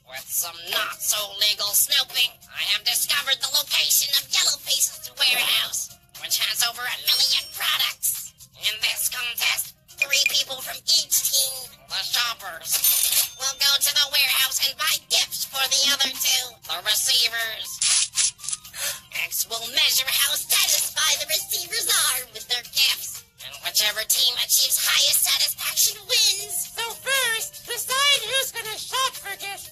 With some not-so-legal snooping, I have discovered the location of Yellowface's warehouse, which has over 1 million products. In this contest, 3 people from each team, the shoppers, will go to the warehouse and buy gifts for the other 2, the receivers. X will measure how satisfied the receivers are with their gifts, and whichever team achieves highest satisfaction wins. So first, decide who's gonna shop for gifts